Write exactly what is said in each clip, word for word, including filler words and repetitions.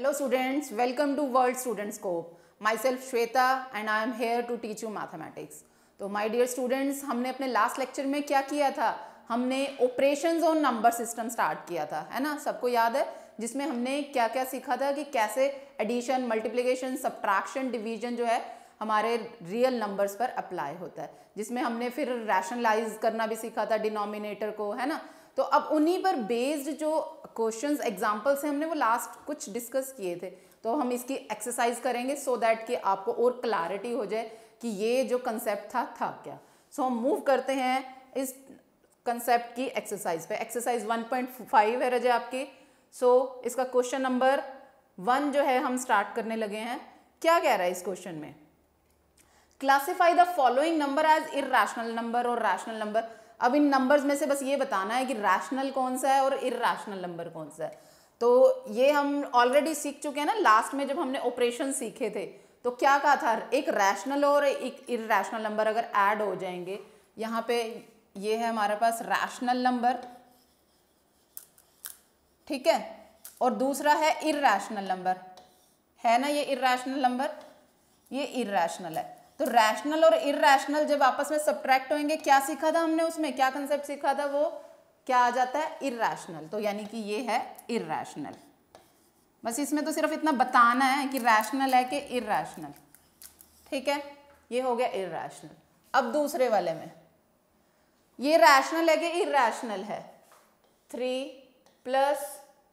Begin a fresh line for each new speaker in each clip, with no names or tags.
Hello students, welcome to World Student Scope. Myself Shweta and I am here to teach you mathematics. तो my dear students, हमने अपने last lecture में क्या किया था? हमने operations on number system start किया था, है ना? सबको याद है? जिसमें हमने क्या क्या सीखा था कि कैसे एडिशन, मल्टीप्लिकेशन, सब्ट्रैक्शन, डिवीजन जो है हमारे रियल नंबर्स पर अप्लाई होता है, जिसमें हमने फिर रैशनलाइज करना भी सीखा था डिनोमिनेटर को, है ना? तो अब उन्हीं पर बेस्ड जो क्वेश्चंस एग्जांपल्स हैं हमने वो लास्ट कुछ डिस्कस किए थे, तो हम इसकी एक्सरसाइज करेंगे सो so दैट कि आपको और क्लैरिटी हो जाए कि ये जो कंसेप्ट था था क्या. सो so, हम मूव करते हैं इस कंसेप्ट की एक्सरसाइज पे. एक्सरसाइज वन पॉइंट फाइव है रजा आपकी. सो so, इसका क्वेश्चन नंबर वन जो है हम स्टार्ट करने लगे हैं. क्या कह रहा है इस क्वेश्चन में? Classify the following number as irrational number और रैशनल नंबर. अब इन नंबर्स में से बस ये बताना है कि रैशनल कौन सा है और इररेशनल नंबर कौन सा है. तो ये हम ऑलरेडी सीख चुके हैं ना लास्ट में जब हमने ऑपरेशन सीखे थे. तो क्या कहा था? एक रैशनल और एक इररेशनल नंबर अगर ऐड हो जाएंगे, यहाँ पे ये है हमारे पास रैशनल नंबर, ठीक है, और दूसरा है इररेशनल नंबर, है ना? ये इररेशनल नंबर, ये इररेशनल है. तो रैशनल और इररेशनल जब आपस में सब्ट्रैक्ट होंगे, क्या सीखा था हमने उसमें? क्या कंसेप्ट सीखा था? वो क्या आ जाता है? इररेशनल. तो यानी कि ये है इररेशनल. बस इसमें तो सिर्फ इतना बताना है कि रैशनल है कि इररेशनल, ठीक है. ये हो गया इररेशनल. अब दूसरे वाले में ये रैशनल है कि इररेशनल है? Three plus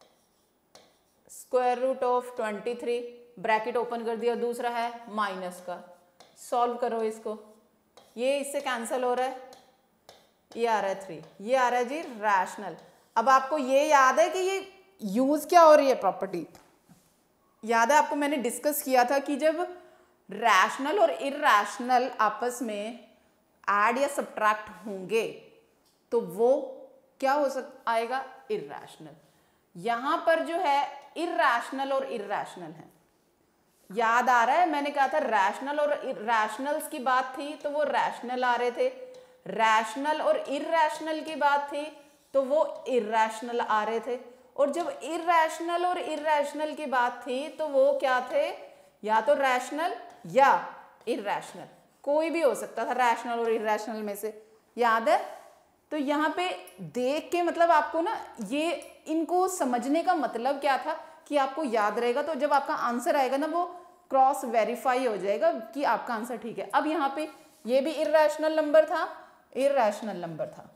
square root of twenty three, bracket open कर दिया, दूसरा है माइनस का. सॉल्व करो इसको. ये इससे कैंसिल हो रहा है, ये आ रहा है थ्री, ये आ रहा है जी रैशनल. अब आपको ये याद है कि ये यूज क्या हो रही है प्रॉपर्टी? याद है आपको मैंने डिस्कस किया था कि जब रैशनल और इररेशनल आपस में ऐड या सब्ट्रैक्ट होंगे तो वो क्या हो सकता आएगा? इररेशनल. यहां पर जो है इररेशनल और इररेशनल है. याद आ रहा है मैंने कहा था रैशनल और रैशनल्स की बात थी तो वो रैशनल आ रहे थे, रैशनल और इररेशनल की बात थी तो वो इररेशनल आ रहे थे, और जब इररेशनल और इररेशनल की बात थी तो वो क्या थे? या तो रैशनल या इररेशनल, कोई भी हो सकता था रैशनल और इररेशनल में से. याद है? तो यहाँ पे देख के मतलब आपको ना ये इनको समझने का मतलब क्या था कि आपको याद रहेगा. तो जब आपका आंसर आएगा ना वो क्रॉस वेरीफाई हो जाएगा कि आपका आंसर ठीक है. अब यहाँ पे ये भी इररेशनल नंबर था, इररेशनल नंबर था.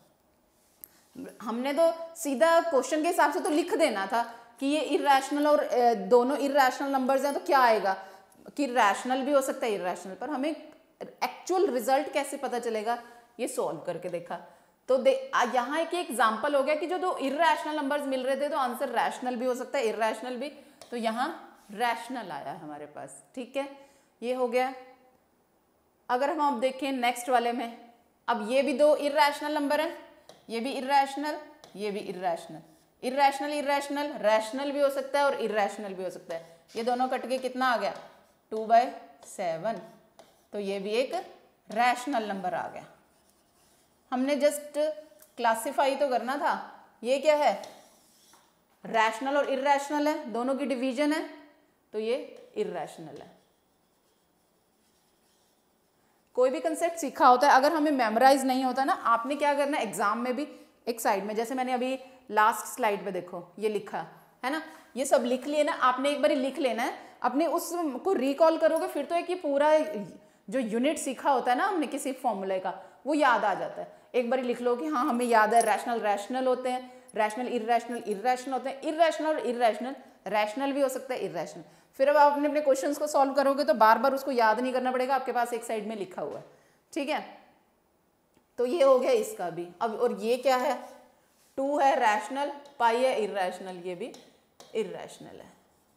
हमने तो सीधा क्वेश्चन के हिसाब से तो लिख देना था कि ये इररेशनल और दोनों इररेशनल नंबर्स हैं तो क्या आएगा कि रैशनल भी हो सकता है इररेशनल. पर हमें एक्चुअल रिजल्ट कैसे पता चलेगा? ये सॉल्व करके देखा तो दे यहाँ एक एग्जांपल हो गया कि जो दो इररेशनल नंबर्स मिल रहे थे तो आंसर रैशनल भी हो सकता है इररेशनल भी. तो यहाँ रैशनल आया हमारे पास, ठीक है. ये हो गया. अगर हम अब देखें नेक्स्ट वाले में, अब ये भी दो इररेशनल नंबर हैं, ये भी इररेशनल, ये भी इररेशनल. इररेशनल इररेशनल रैशनल भी हो सकता है और इररेशनल भी हो सकता है. ये दोनों कट के कितना आ गया? Two by seven. तो ये भी एक रैशनल नंबर आ गया. हमने जस्ट क्लासिफाई तो करना था. ये क्या है? रैशनल और इररेशनल है, दोनों की डिवीजन है तो ये इररेशनल है. कोई भी कंसेप्ट सीखा होता है अगर हमें मेमोराइज नहीं होता ना, आपने क्या करना है एग्जाम में भी एक साइड में, जैसे मैंने अभी लास्ट स्लाइड पे देखो ये लिखा है ना, ये सब लिख लिए ना आपने, एक बार लिख लेना है. अपने उसको रिकॉल करोगे फिर तो एक ये पूरा जो यूनिट सीखा होता है ना हमने किसी फॉर्मूले का वो याद आ जाता है. एक बार लिख लो कि हाँ हमें याद है रैशनल रैशनल होते हैं, रैशनल इररेशनल इररेशनल होते हैं, इररेशनल और इररेशनल रैशनल भी हो सकता है इररेशनल. फिर अब आप अपने अपने क्वेश्चंस को सॉल्व करोगे तो बार बार उसको याद नहीं करना पड़ेगा, आपके पास एक साइड में लिखा हुआ है, ठीक है. तो ये हो गया इसका भी. अब और ये क्या है? टू है रैशनल, पाई है इररेशनल, ये भी इररेशनल है,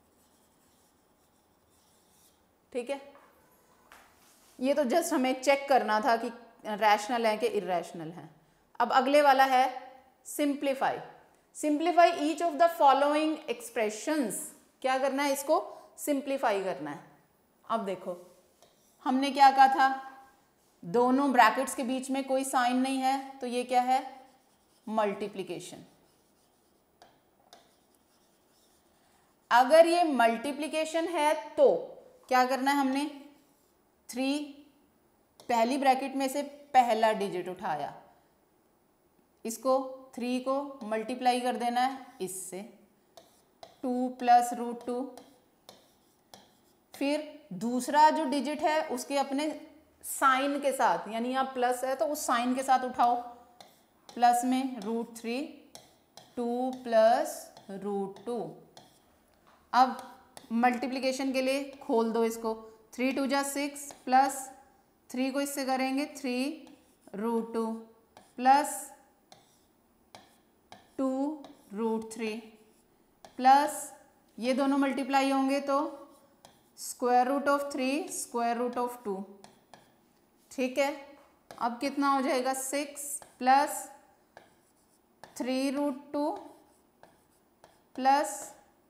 ठीक है. ये तो जस्ट हमें चेक करना था कि रैशनल है कि इररेशनल है. अब अगले वाला है simplify. Simplify each of the following expressions. क्या करना है? इसको सिंप्लीफाई करना है. अब देखो हमने क्या कहा था? दोनों ब्रैकेट्स के बीच में कोई साइन नहीं है तो ये क्या है? मल्टीप्लिकेशन. अगर ये मल्टीप्लिकेशन है तो क्या करना है हमने, थ्री पहली ब्रैकेट में से पहला डिजिट उठाया, इसको थ्री को मल्टीप्लाई कर देना है इससे, टू प्लस रूट टू, फिर दूसरा जो डिजिट है उसके अपने साइन के साथ, यानी यहाँ प्लस है तो उस साइन के साथ उठाओ, प्लस में root three, two plus root two. अब मल्टीप्लिकेशन के लिए खोल दो इसको, थ्री टू जा सिक्स, प्लस थ्री को इससे करेंगे three root two, plus two root three, plus ये दोनों मल्टीप्लाई होंगे तो square root of three square root of two. ठीक है, अब कितना हो जाएगा, six plus three root two plus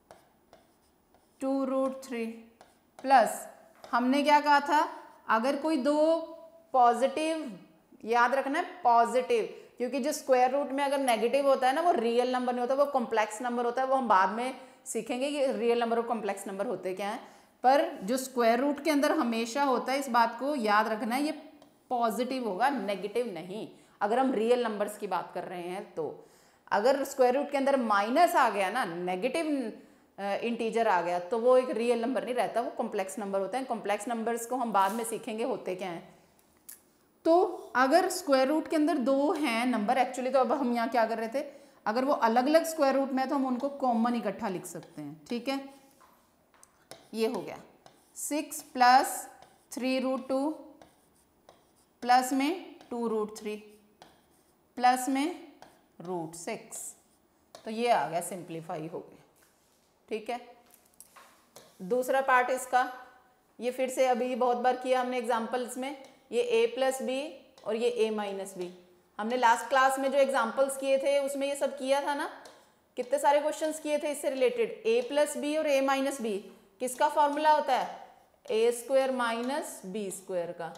two root three, plus हमने क्या कहा था, अगर कोई दो पॉजिटिव, याद रखना है पॉजिटिव, क्योंकि जो स्क्वायर रूट में अगर नेगेटिव होता है ना वो रियल नंबर नहीं होता, वो कॉम्प्लेक्स नंबर होता है। वो हम बाद में सीखेंगे कि रियल नंबर और कॉम्प्लेक्स नंबर होते क्या हैं, पर जो स्क्वायर रूट के अंदर हमेशा होता है, इस बात को याद रखना है, ये पॉजिटिव होगा, नेगेटिव नहीं। अगर हम रियल नंबर्स की बात कर रहे हैं तो अगर स्क्वायर रूट के अंदर माइनस आ गया ना, नेगेटिव इंटीजर आ गया, तो वो एक रियल नंबर नहीं रहता, वो कॉम्प्लेक्स नंबर होते हैं। कॉम्प्लेक्स नंबर्स को हम बाद में सीखेंगे होते क्या हैं। तो अगर स्क्वायर रूट के अंदर दो हैं नंबर, एक्चुअली तो अब हम यहाँ क्या कर रहे थे, अगर वो अलग अलग स्क्वायर रूट में है तो हम उनको कॉमन इकट्ठा लिख सकते हैं। ठीक है, ये हो गया six plus three root two plus में टू रूट थ्री प्लस में रूट सिक्स, तो ये आ गया, सिंप्लीफाई हो गया। ठीक है, दूसरा पार्ट इसका, ये फिर से अभी बहुत बार किया हमने एग्जाम्पल्स में, ये a प्लस बी और ये a माइनस बी। हमने लास्ट क्लास में जो एग्जाम्पल्स किए थे उसमें ये सब किया था ना, कितने सारे क्वेश्चंस किए थे इससे रिलेटेड। a प्लस बी और a माइनस बी किसका फॉर्मूला होता है, A square minus B square का।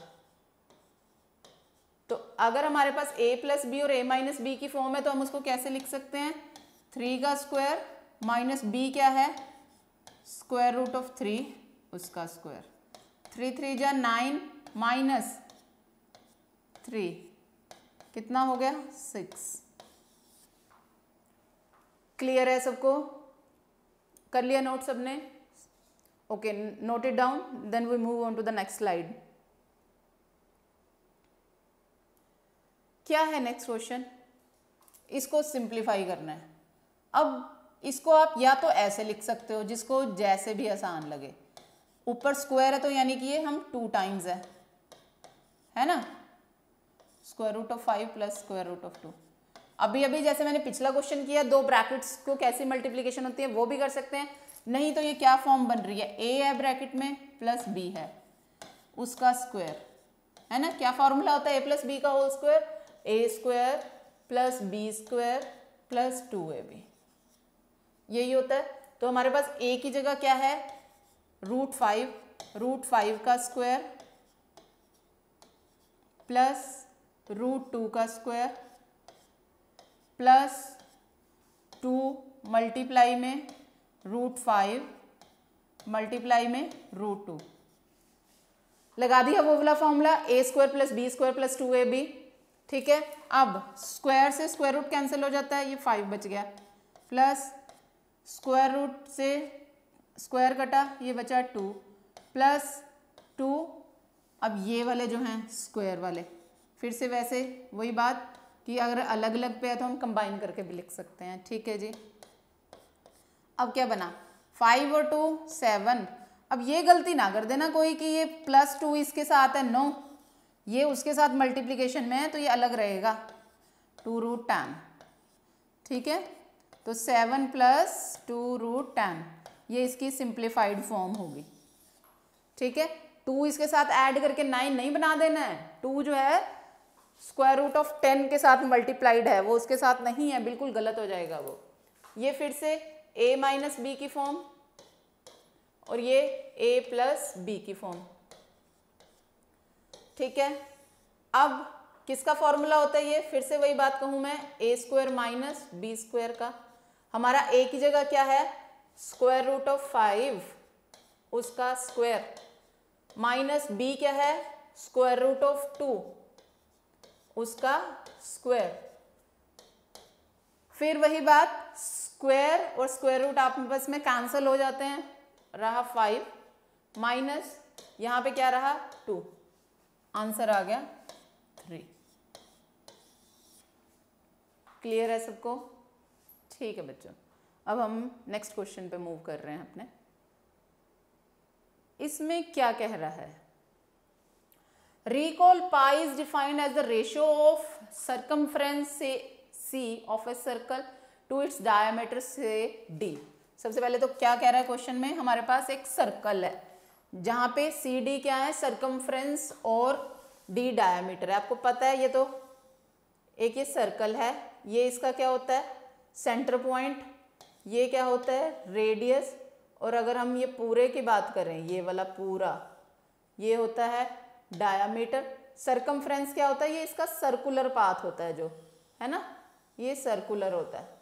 तो अगर हमारे पास a प्लस बी और a माइनस बी की फॉर्म है तो हम उसको कैसे लिख सकते हैं, थ्री का स्क्वायर माइनस बी क्या है, स्क्वायर रूट ऑफ थ्री उसका स्क्वायर, थ्री थ्री जा नाइन माइनस थ्री कितना हो गया, सिक्स। क्लियर है सबको, कर लिया नोट सबने, okay, note it down, then we move on to the next slide. क्या है नेक्स्ट क्वेश्चन, इसको सिंप्लीफाई करना है। अब इसको आप या तो ऐसे लिख सकते हो, जिसको जैसे भी आसान लगे, ऊपर स्क्वायर है तो यानी कि ये हम टू टाइम्स है है ना, square root of five plus square root of two. अभी अभी जैसे मैंने पिछला क्वेश्चन किया, दो ब्रैकेट्स को कैसी मल्टीप्लिकेशन होती है वो भी कर सकते हैं। नहीं तो ये क्या फॉर्म बन रही है, a है ब्रैकेट में प्लस b है उसका स्क्वायर, है ना। क्या फॉर्मूला होता है a प्लस बी का whole square, A square plus B square plus two A B, यही होता है। तो हमारे पास a की जगह क्या है, रूट फाइव, रूट फाइव का स्क्वायर प्लस रूट टू का स्क्वायर प्लस टू मल्टीप्लाई में रूट फाइव मल्टीप्लाई में रूट टू, लगा दिया वो वाला formula, A square plus B square plus two A B. ठीक है, अब स्क्वायर से स्क्वायर रूट कैंसिल हो जाता है, ये फाइव बच गया, प्लस स्क्वायर रूट से स्क्वायर कटा, ये बचा टू प्लस टू, अब ये वाले जो हैं स्क्वायर वाले, फिर से वैसे वही बात कि अगर अलग अलग पे है तो हम कंबाइन करके भी लिख सकते हैं। ठीक है जी, अब क्या बना, फाइव और टू सेवन। अब ये गलती ना कर देना कोई कि ये प्लस टू इसके साथ है, नो, ये उसके साथ मल्टीप्लिकेशन में है तो ये अलग रहेगा, टू रूट टेन। ठीक है, तो seven plus two root ten, ये इसकी सिंप्लीफाइड फॉर्म होगी। ठीक है, टू इसके साथ ऐड करके नाइन नहीं बना देना है, टू जो है स्क्वायर रूट ऑफ टेन के साथ मल्टीप्लाइड है, वो उसके साथ नहीं है, बिल्कुल गलत हो जाएगा वो। ये फिर से a माइनस बी की फॉर्म और ये a प्लस बी की फॉर्म। ठीक है, अब किसका फॉर्मूला होता है ये, फिर से वही बात कहूँ मैं, A square minus B square का। हमारा a की जगह क्या है, स्क्वायर रूट ऑफ फाइव उसका स्क्वायर माइनस बी क्या है स्क्वायर रूट ऑफ टू उसका स्क्वायर। फिर वही बात स्क्वायर और स्क्वायर रूट आपस में कैंसिल हो जाते हैं, रहा फाइव माइनस यहां पे क्या रहा टू, आंसर आ गया थ्री। क्लियर है सबको? ठीक है बच्चों, अब हम नेक्स्ट क्वेश्चन पे मूव कर रहे हैं अपने। इसमें क्या कह रहा है, recall pi is defined as the ratio of circumference से c of a circle to its diameter से d। सबसे पहले तो क्या कह रहा है क्वेश्चन में, हमारे पास एक सर्कल है जहां पे सी डी क्या है सर्कमफ्रेंस और d डायमीटर है। आपको पता है ये तो एक ये सर्कल है, ये इसका क्या होता है सेंटर पॉइंट, ये क्या होता है रेडियस, और अगर हम ये पूरे की बात करें ये वाला पूरा ये होता है डायामीटर। सर्कमफ्रेंस क्या होता है, ये इसका सर्कुलर पाथ होता है जो है ना, ये सर्कुलर होता है,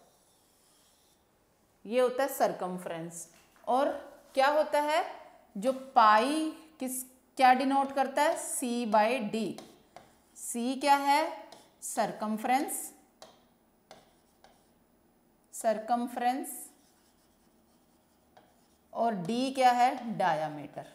ये होता है सर्कमफ्रेंस। और क्या होता है जो पाई किस क्या डिनोट करता है सी बाय डी। सी क्या है सर्कमफ्रेंस, सर्कमफ्रेंस और डी क्या है डायामीटर।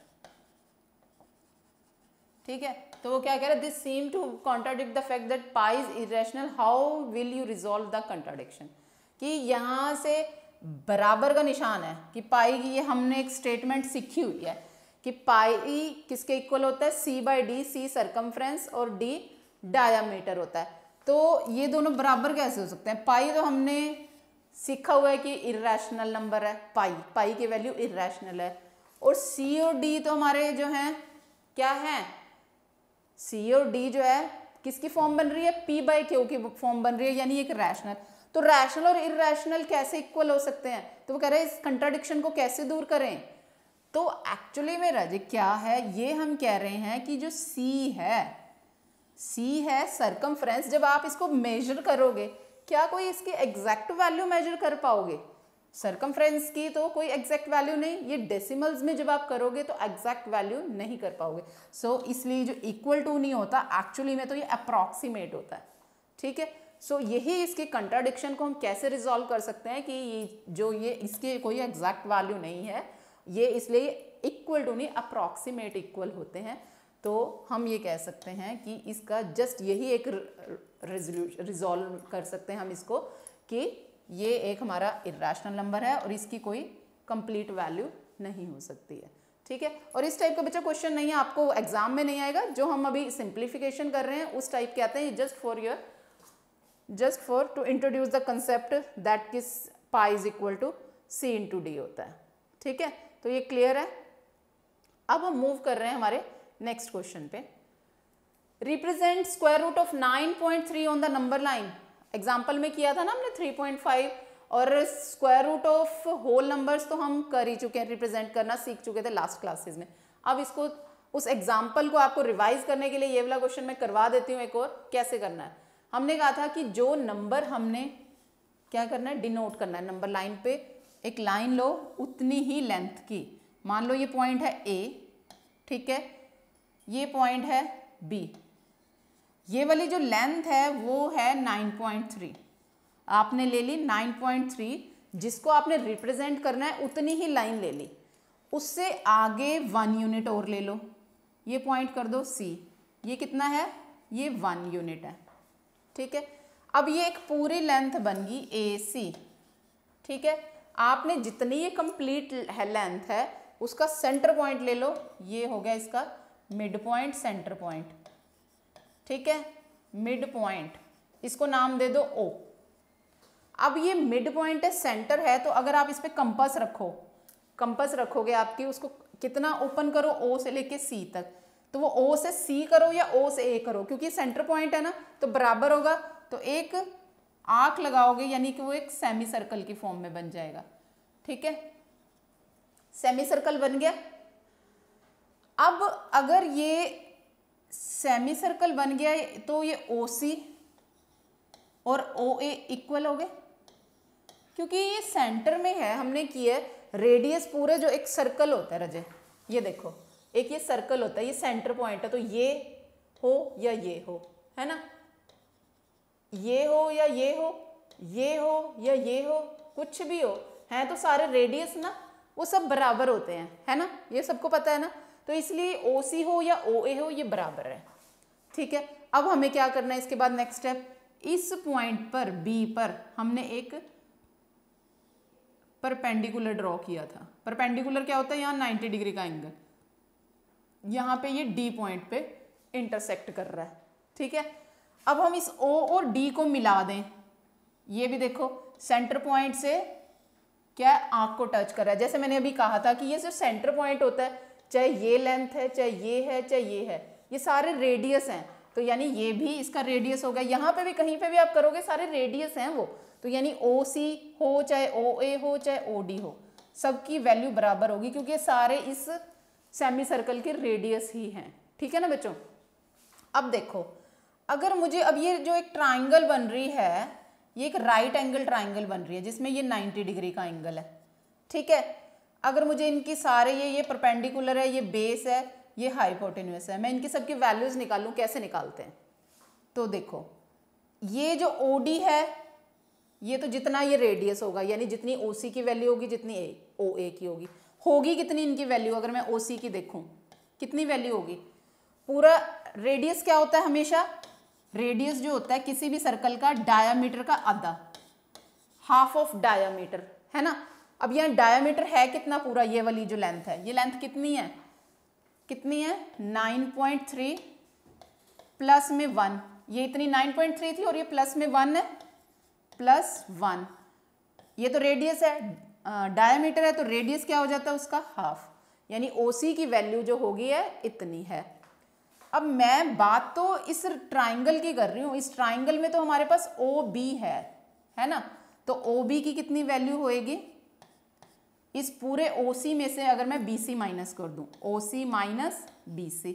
ठीक है, तो वो क्या कह रहा है, this seem to contradict the fact that pi is irrational, how will you resolve the contradiction. कि यहां से बराबर का निशान है कि पाई की, ये हमने एक स्टेटमेंट सीखी हुई है कि पाई किसके इक्वल होता है C by D, C circumference और डी डायामीटर होता है। तो ये दोनों बराबर कैसे हो सकते हैं, पाई तो हमने सीखा हुआ है कि इरेशनल नंबर है, पाई पाई की वैल्यू इरेशनल है, और सी और डी तो हमारे जो हैं क्या हैं, सी और डी जो है किसकी फॉर्म बन रही है पी बाई क्यू की फॉर्म बन रही है, यानी एक रैशनल। तो रैशनल और इरेशनल कैसे इक्वल हो सकते हैं, तो वो कह रहे हैं इस कंट्राडिक्शन को कैसे दूर करें। तो एक्चुअली में राजे क्या है, ये हम कह रहे हैं कि जो सी है, सी है सर्कमफ्रेंस, जब आप इसको मेजर करोगे क्या कोई इसकी एग्जैक्ट वैल्यू मेजर कर पाओगे, सर्कमफ्रेंस की तो कोई एग्जैक्ट वैल्यू नहीं, ये डेसिमल्स में जब आप करोगे तो एग्जैक्ट वैल्यू नहीं कर पाओगे। सो so, इसलिए जो इक्वल टू नहीं होता एक्चुअली में तो ये अप्रॉक्सीमेट होता है। ठीक है, सो so, यही इसके कंट्राडिक्शन को हम कैसे रिजॉल्व कर सकते हैं कि ये जो ये इसके कोई एग्जैक्ट वैल्यू नहीं है, ये इसलिए इक्वल टू नहीं अप्रॉक्सीमेट इक्वल होते हैं। तो हम ये कह सकते हैं कि इसका जस्ट यही एक रेजोल्यूशन रिजॉल्व कर सकते हैं हम इसको कि ये एक हमारा इरेशनल नंबर है और इसकी कोई कंप्लीट वैल्यू नहीं हो सकती है। ठीक है, और इस टाइप का बच्चा क्वेश्चन नहीं है, आपको एग्जाम में नहीं आएगा। जो हम अभी सिंप्लीफिकेशन कर रहे हैं उस टाइप के आते हैं, just for your just for to introduce the concept that किस pi is equal to C into D होता है। ठीक है, तो ये क्लियर है। अब हम मूव कर रहे हैं हमारे नेक्स्ट क्वेश्चन पे। Represent square root of nine point three on the number line. Example में किया था ना हमने थ्री पॉइंट फाइव, और square root of whole numbers तो हम कर ही चुके हैं, रिप्रेजेंट करना सीख चुके थे लास्ट क्लासेस में। अब इसको उस एग्जाम्पल को आपको रिवाइज करने के लिए ये वाला क्वेश्चन मैं करवा देती हूँ एक और, कैसे करना है। हमने कहा था कि जो नंबर हमने क्या करना है डिनोट करना है, नंबर लाइन पे एक लाइन लो उतनी ही लेंथ की। मान लो ये पॉइंट है ए, ठीक है, ये पॉइंट है बी, ये वाली जो लेंथ है वो है नाइन पॉइंट थ्री। आपने ले ली नाइन पॉइंट थ्री, जिसको आपने रिप्रेजेंट करना है उतनी ही लाइन ले ली, उससे आगे वन यूनिट और ले लो, ये पॉइंट कर दो सी, ये कितना है ये वन यूनिट है। ठीक है, अब ये एक पूरी लेंथ बन गई ए सी। ठीक है, आपने जितनी ये कंप्लीट है लेंथ है उसका सेंटर पॉइंट ले लो, ये हो गया इसका मिड पॉइंट सेंटर पॉइंट। ठीक है, मिड पॉइंट, इसको नाम दे दो ओ। अब ये मिड पॉइंट है, सेंटर है, तो अगर आप इस पे कंपास रखो, कंपास रखोगे आपकी, उसको कितना ओपन करो ओ से लेके सी तक, तो वो ओ से सी करो या ओ से ए करो, क्योंकि सेंटर पॉइंट है ना तो बराबर होगा, तो एक आर्क लगाओगे यानी कि वो एक सेमी सर्कल की फॉर्म में बन जाएगा। ठीक है, सेमी सर्कल बन गया। अब अगर ये सेमी सर्कल बन गया तो ये ओ सी और ओ ए इक्वल हो गए, क्योंकि ये सेंटर में है, हमने किया है रेडियस पूरे जो एक सर्कल होता है रजे, ये देखो एक ये सर्कल होता है, ये सेंटर पॉइंट है, तो ये हो या ये हो, है ना, ये हो या ये हो, ये हो या ये हो, कुछ भी हो, है तो सारे रेडियस ना वो सब बराबर होते हैं, है ना, ये सबको पता है ना। तो इसलिए ओ सी हो या ओ ए हो ये बराबर है, ठीक है। अब हमें क्या करना है इसके बाद नेक्स्ट स्टेप, इस पॉइंट पर बी पर हमने एक परपेंडिकुलर ड्रॉ किया था। परपेंडिकुलर क्या होता है, यहाँ नाइन्टी डिग्री का एंगल, यहाँ पे ये डी पॉइंट पे इंटरसेक्ट कर रहा है, ठीक है। अब हम इस ओ और डी को मिला दें, ये भी देखो सेंटर पॉइंट से क्या आंख को टच कर रहा है। जैसे मैंने अभी कहा था कि ये जो सेंटर पॉइंट होता है, चाहे ये लेंथ है, चाहे ये है, चाहे ये है, ये सारे रेडियस हैं, तो यानी ये भी इसका रेडियस होगा। यहाँ पे भी कहीं पे भी आप करोगे सारे रेडियस हैं वो, तो यानी ओ सी हो चाहे ओ ए हो चाहे ओ डी हो, सबकी वैल्यू बराबर होगी, क्योंकि ये सारे इस सेमी सर्कल के रेडियस ही हैं, ठीक है ना बच्चों। अब देखो, अगर मुझे अब ये जो एक ट्राइंगल बन रही है, ये एक राइट एंगल ट्राइंगल बन रही है जिसमें ये नाइन्टी डिग्री का एंगल है, ठीक है। अगर मुझे इनकी सारे ये ये परपेंडिकुलर है, ये बेस है, ये हाइपोटेन्यूस है, मैं इनकी सबकी वैल्यूज निकालूं, कैसे निकालते हैं, तो देखो ये जो ओ डी है, ये तो जितना ये रेडियस होगा, यानी जितनी ओ सी की वैल्यू होगी जितनी ए ओ ए की होगी, होगी कितनी इनकी वैल्यू, अगर मैं ओ सी की देखूं कितनी वैल्यू होगी, पूरा रेडियस क्या होता है हमेशा, रेडियस जो होता है किसी भी सर्कल का डायामीटर का आधा, हाफ ऑफ डायामीटर, है ना। अब यहाँ डायामीटर है कितना पूरा, ये वाली जो लेंथ है, ये लेंथ कितनी है, कितनी है नाइन पॉइंट थ्री प्लस में वन, ये इतनी नाइन पॉइंट थ्री थी और ये प्लस में वन है, प्लस वन, ये तो रेडियस है, डायामीटर है, तो रेडियस क्या हो जाता है उसका हाफ, यानी ओ सी की वैल्यू जो होगी है इतनी है। अब मैं बात तो इस ट्राइंगल की कर रही हूँ, इस ट्राइंगल में तो हमारे पास ओ बी है, है ना, तो ओ बी की कितनी वैल्यू होएगी, इस पूरे ओ सी में से अगर मैं बी सी माइनस कर दूं, O C minus B C,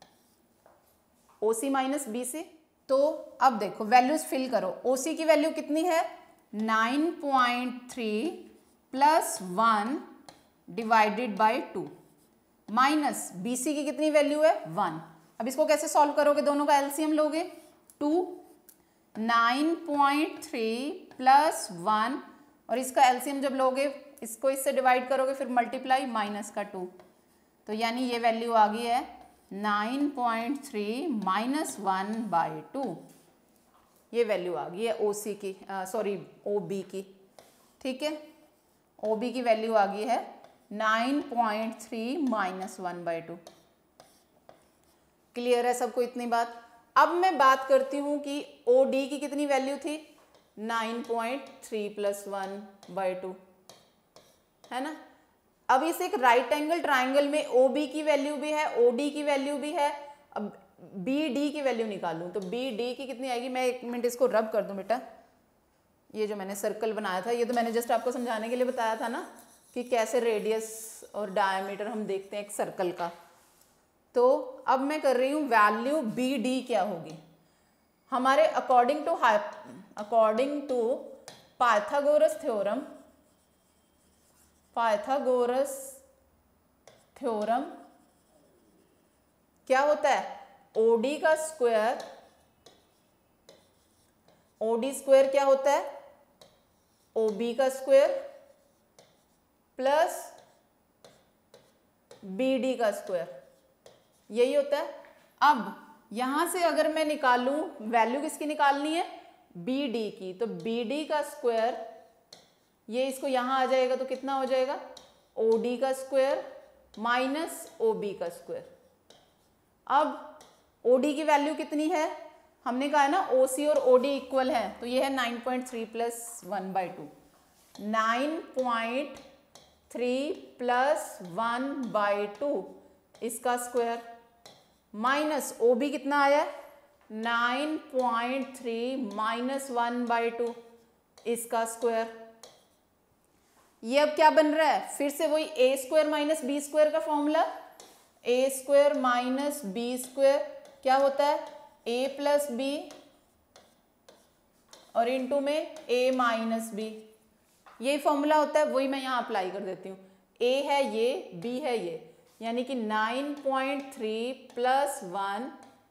O C minus B C, तो अब देखो वैल्यूज फिल करो, ओ सी की वैल्यू कितनी है nine point three plus one divided by two, minus B C की कितनी वैल्यू है वन। अब इसको कैसे सॉल्व करोगे, दोनों का एलसीएम लोगे, two nine point three plus one, और इसका एलसीएम जब लोगे इसको इससे डिवाइड करोगे फिर मल्टीप्लाई माइनस का टू, तो यानी ये वैल्यू आ गई है nine point three minus one by two, ये वैल्यू आ गई है ओ सी की, सॉरी ओ बी की, ठीक है। ओ बी की वैल्यू आ गई है nine point three minus one by two. Clear है सबको इतनी बात। अब मैं बात करती हूँ कि ओ डी की कितनी वैल्यू थी nine point three plus one by two, है ना। अब इस एक राइट एंगल ट्राइंगल में ओ बी की वैल्यू भी है, ओ डी की वैल्यू भी है, अब बी डी की वैल्यू निकालूं तो बी डी की कितनी आएगी, मैं एक मिनट इसको रब कर दूं बेटा, ये जो मैंने सर्कल बनाया था ये तो मैंने जस्ट आपको समझाने के लिए बताया था ना कि कैसे रेडियस और डायमीटर हम देखते हैं एक सर्कल का। तो अब मैं कर रही हूँ वैल्यू बी डी क्या होगी हमारे according to according to Pythagoras theorem, Pythagoras theorem क्या होता है, ओडी का स्क्वायर, ओडी स्क्वायर क्या होता है ओबी का स्क्वायर प्लस बीडी का स्क्वायर, यही होता है। अब यहां से अगर मैं निकालूं वैल्यू किसकी निकालनी है बी डी की, तो बी डी का स्क्वायर ये इसको यहां आ जाएगा तो कितना हो जाएगा ओ डी का स्क्वायर माइनस ओ बी का स्क्वायर। अब ओ डी की वैल्यू कितनी है, हमने कहा है ना ओ सी और ओ डी इक्वल है, तो ये है nine point three plus one by two, nine point three plus one by two इसका स्क्वायर माइनस ओ बी कितना आया nine point three minus one by two इसका स्क्वायर। ये अब क्या बन रहा है, फिर से वही A square minus B square का formula, A square minus B square क्या होता है ए प्लस बी और इनटू में ए माइनस बी, यही फॉर्मूला होता है, वही मैं यहाँ अप्लाई कर देती हूँ। ए है ये, बी है ये, यानी कि nine point three plus one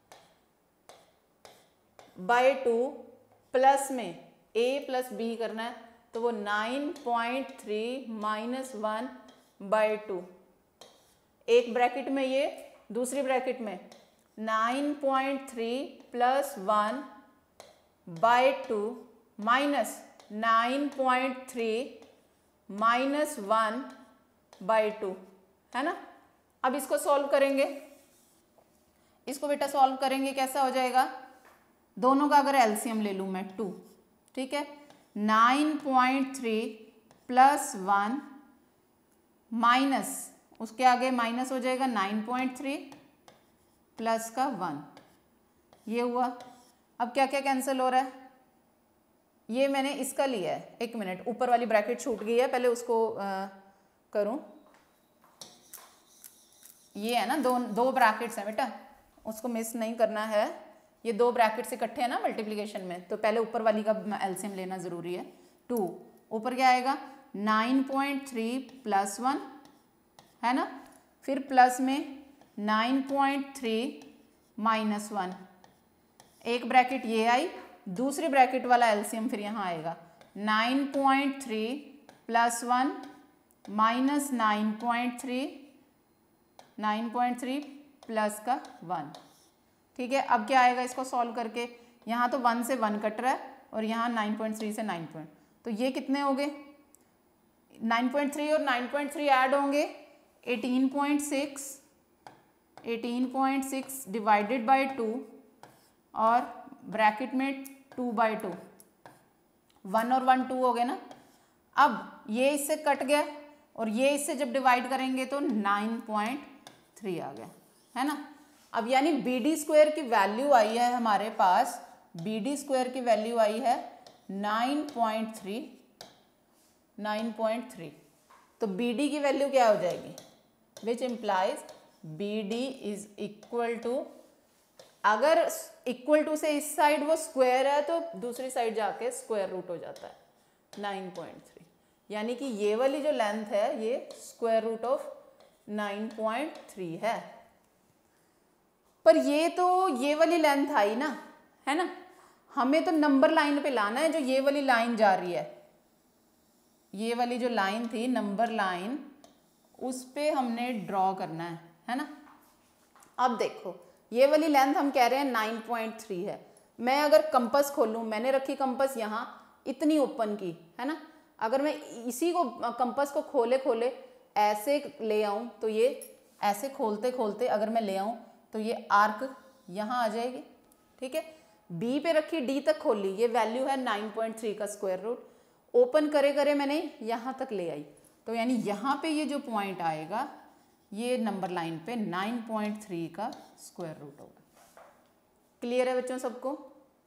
by two plus में ए प्लस बी करना है, तो वो nine point three minus one by two, एक ब्रैकेट में ये, दूसरी ब्रैकेट में nine point three plus one by two minus nine point three minus one by two, है ना। अब इसको सॉल्व करेंगे, इसको बेटा सॉल्व करेंगे, कैसा हो जाएगा, दोनों का अगर एलसीएम ले लूँ मैं टू, ठीक है, nine point three plus one minus उसके आगे माइनस हो जाएगा नाइन पॉइंट थ्री प्लस का वन, ये हुआ। अब क्या क्या कैंसिल हो रहा है, ये मैंने इसका लिया है, एक मिनट, ऊपर वाली ब्रैकेट छूट गई है, पहले उसको आ, करूं। ये है ना, दो दो ब्रैकेट्स हैं बेटा, उसको मिस नहीं करना है, ये दो ब्रैकेट्स इकट्ठे हैं ना मल्टीप्लिकेशन में, तो पहले ऊपर वाली का एलसीएम लेना जरूरी है। टू ऊपर क्या आएगा, nine point three plus one, है ना, फिर प्लस में nine point three minus one, एक ब्रैकेट ये आई, दूसरी ब्रैकेट वाला एलसीएम फिर यहाँ आएगा nine point three plus one minus nine point three, nine point three plus का वन, ठीक है। अब क्या आएगा इसको सॉल्व करके, यहाँ तो वन से वन कट रहा है और यहाँ नाइन पॉइंट थ्री से नाइन पॉइंट, तो ये कितने हो गए, नाइन पॉइंट थ्री और नाइन पॉइंट थ्री ऐड होंगे eighteen point six, eighteen point six divided by two और ब्रैकेट में टू बाई टू, वन और वन टू हो गए ना। अब ये इससे कट गया और ये इससे जब डिवाइड करेंगे तो नाइन पॉइंट थ्री आ गया, है ना। अब यानी बी डी स्क्वायर की वैल्यू आई है हमारे पास, बी डी स्क्वायर की वैल्यू आई है nine point three, nine point three, तो बी डी की वैल्यू क्या हो जाएगी, which implies B D is equal to, अगर इक्वल टू से इस साइड वो स्क्वायर है तो दूसरी साइड जाके स्क्वायर रूट हो जाता है नाइन पॉइंट थ्री, यानी कि ये वाली जो लेंथ है ये square root of nine point three है। पर ये तो ये वाली लेंथ आई ना, है ना, हमें तो नंबर लाइन पे लाना है, जो ये वाली लाइन जा रही है, ये वाली जो लाइन थी नंबर लाइन, उस पे हमने ड्रॉ करना है, है ना। अब देखो ये वाली लेंथ हम कह रहे हैं नाइन पॉइंट थ्री है, मैं अगर कंपास खोलूं, मैंने रखी कंपास यहाँ इतनी ओपन की, है ना, अगर मैं इसी को कंपास को खोले खोले ऐसे ले आऊं तो ये ऐसे खोलते खोलते अगर मैं ले आऊं तो ये आर्क यहाँ आ जाएगी, ठीक है। बी पे रखी, डी तक खोली, ये वैल्यू है नाइन पॉइंट थ्री का स्क्वायर रूट, ओपन करे करे मैंने यहाँ तक ले आई, तो यानी यहाँ पे ये जो पॉइंट आएगा ये नंबर लाइन पे नाइन पॉइंट थ्री का स्क्वायर रूट होगा। क्लियर है बच्चों सबको,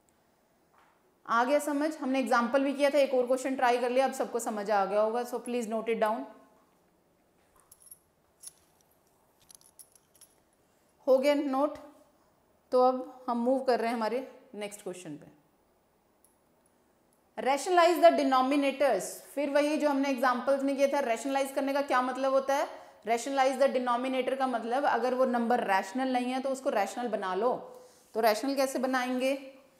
आ गया समझ। हमने एग्जाम्पल भी किया था, एक और क्वेश्चन ट्राई कर लिया, अब सबको समझ आ गया होगा, so please note it down. हो गया नोट, तो अब हम मूव कर रहे हैं हमारे नेक्स्ट क्वेश्चन पे। रैशनलाइज द डिनोमिनेटर्स, फिर वही जो हमने एग्जांपल्स में किया था। रैशनलाइज करने का क्या मतलब होता है, रैशनलाइज द डिनोमिनेटर का मतलब अगर वो नंबर रैशनल नहीं है तो उसको रैशनल बना लो। तो रैशनल कैसे बनाएंगे,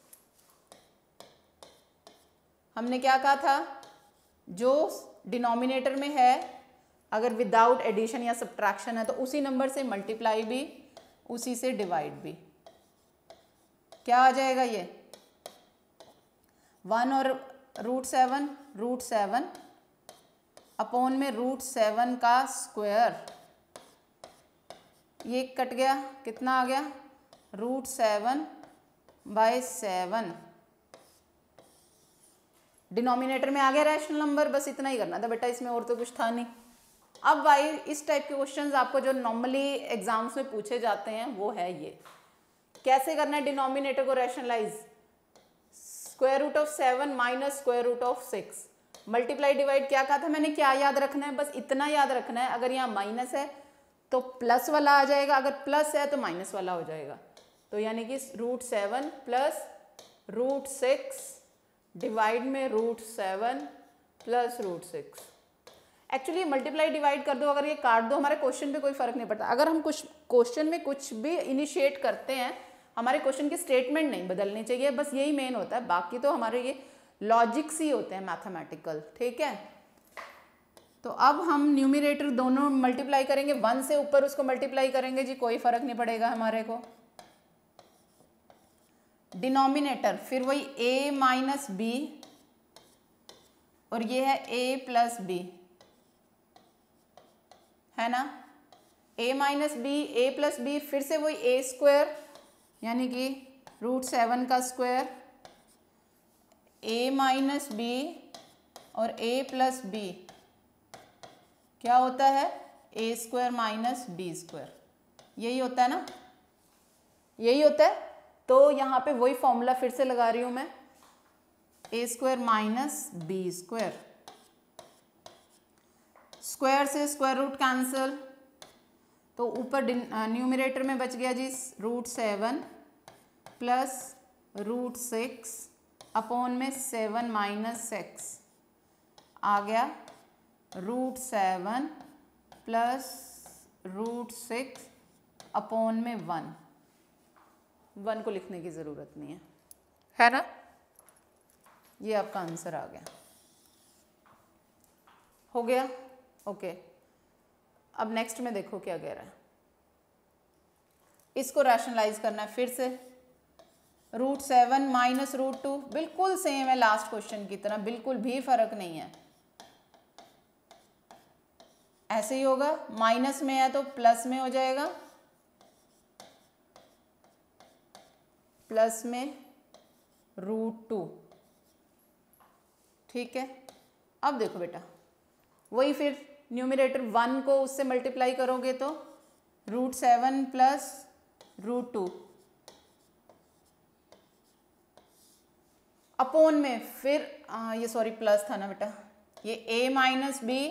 हमने क्या कहा था, जो डिनोमिनेटर में है अगर विदाउट एडिशन या सब्ट्रैक्शन है तो उसी नंबर से मल्टीप्लाई भी, उसी से डिवाइड भी। क्या आ जाएगा ये, वन और root seven, root seven upon में रूट सेवन का स्क्वायर, ये कट गया, कितना आ गया, root seven by seven. Denominator में आ गया रैशनल नंबर, बस इतना ही करना था बेटा, इसमें और तो कुछ था नहीं। अब भाई इस टाइप के क्वेश्चंस आपको जो नॉर्मली एग्जाम्स में पूछे जाते हैं वो है ये, कैसे करना है डिनोमिनेटर को rationalise, square root of seven minus square root of six, multiply divide क्या कहा था मैंने, क्या याद रखना है, बस इतना याद रखना है, अगर यहाँ माइनस है तो प्लस वाला आ जाएगा, अगर प्लस है तो माइनस वाला हो जाएगा। तो यानी कि root seven plus root six divide में root seven plus root six. Actually multiply divide कर दो, अगर ये काट दो हमारे क्वेश्चन पे कोई फर्क नहीं पड़ता। अगर हम कुछ क्वेश्चन में कुछ भी इनिशिएट करते हैं, हमारे क्वेश्चन की स्टेटमेंट नहीं बदलनी चाहिए, बस यही मेन होता है। बाकी तो हमारे ये लॉजिक्स ही होते हैं मैथमेटिकल, ठीक है। तो अब हम न्यूमरेटर दोनों मल्टीप्लाई करेंगे, वन से ऊपर उसको मल्टीप्लाई करेंगे जी, कोई फर्क नहीं पड़ेगा हमारे को। डिनोमिनेटर फिर वही a माइनस बी और ये है a प्लस बी, है ना। a minus B, A plus B, फिर से वही ए स्क्वायर यानी कि रूट सेवन का स्क्वायर, a माइनस बी और a प्लस बी क्या होता है, A square minus B square, यही होता है ना, यही होता है। तो यहाँ पे वही फॉर्मूला फिर से लगा रही हूँ मैं, A square minus B square, square से स्क्वायर रूट कैंसिल, तो ऊपर न्यूमरेटर में बच गया जी root seven plus root six upon में सेवन माइनस सिक्स, आ गया root seven plus root six upon में वन। वन को लिखने की ज़रूरत नहीं है, है ना। ये आपका आंसर आ गया, हो गया, ओके। अब नेक्स्ट में देखो क्या कह रहा है, इसको रैशनलाइज करना है फिर से। Root seven minus root two बिल्कुल सेम है लास्ट क्वेश्चन की तरह, बिल्कुल भी फर्क नहीं है, ऐसे ही होगा। माइनस में है तो प्लस में हो जाएगा, प्लस में रूट टू, ठीक है। अब देखो बेटा, वही फिर न्यूमरेटर वन को उससे मल्टीप्लाई करोगे तो root seven plus root two upon में फिर आ, ये सॉरी प्लस था ना बेटा, ये a माइनस बी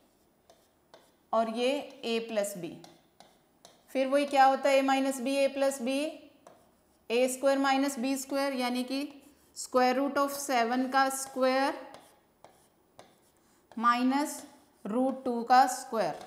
और ये a प्लस बी, फिर वही क्या होता है a minus B A plus B, A square minus B square यानी कि स्क्वायर रूट ऑफ सेवन का स्क्वायर माइनस रूट टू का स्क्वायर,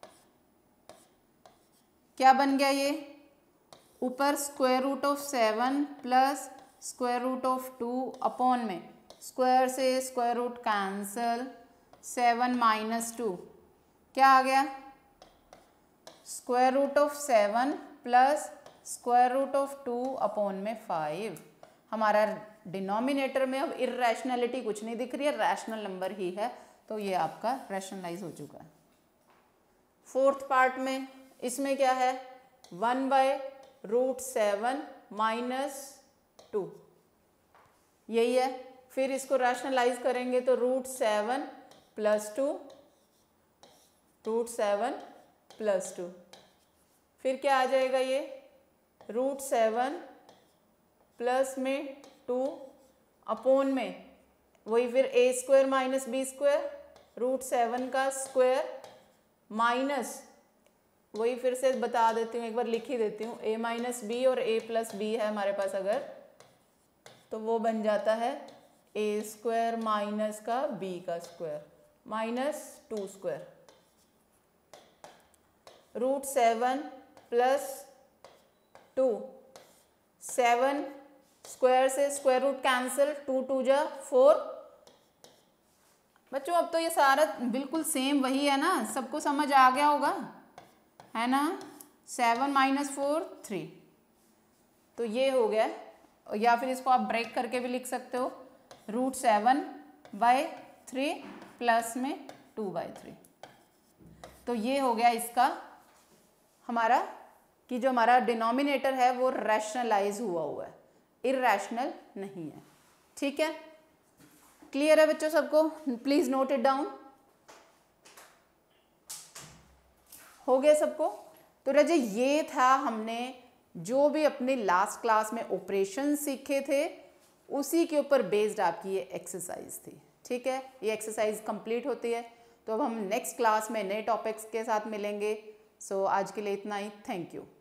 क्या बन गया ये, ऊपर square root of seven plus square root of two upon में स्क्वायर से square root cancel, seven minus two क्या आ गया, square root of seven plus square root of two upon में फाइव। हमारा डिनोमिनेटर में अब इर्रेशनलिटी कुछ नहीं दिख रही है, रैशनल नंबर ही है, तो ये आपका रैशनलाइज हो चुका है। फोर्थ पार्ट में इसमें क्या है, one by root seven minus two, यही है। फिर इसको रैशनलाइज करेंगे तो root seven plus two, root seven plus two, फिर क्या आ जाएगा ये, रूट सेवन प्लस में टू अपॉन में वही फिर A square minus B square, root seven का स्क्वायर माइनस वही फिर से बता देती हूँ, एक बार लिख ही देती हूँ, ए माइनस बी और ए प्लस बी है हमारे पास अगर, तो वो बन जाता है ए स्क्वायर माइनस का बी का square minus two square, root seven plus two, seven square से square root cancel, two two जा फोर। बच्चों अब तो ये सारा बिल्कुल सेम वही है ना, सबको समझ आ गया होगा, है ना। सेवन माइनस फोर थ्री, तो ये हो गया। या फिर इसको आप ब्रेक करके भी लिख सकते हो, root seven by three plus में टू बाय थ्री। तो ये हो गया इसका हमारा कि जो हमारा डिनोमिनेटर है वो रैशनलाइज हुआ हुआ है, इर्रेशनल नहीं है, ठीक है। क्लियर है बच्चों सबको, प्लीज नोट इट डाउन, हो गया सबको। तो रजे ये था हमने जो भी अपने लास्ट क्लास में ऑपरेशन सीखे थे उसी के ऊपर बेस्ड आपकी ये एक्सरसाइज थी, ठीक है। ये एक्सरसाइज कंप्लीट होती है, तो अब हम नेक्स्ट क्लास में नए टॉपिक्स के साथ मिलेंगे। सो so, आज के लिए इतना ही, थैंक यू।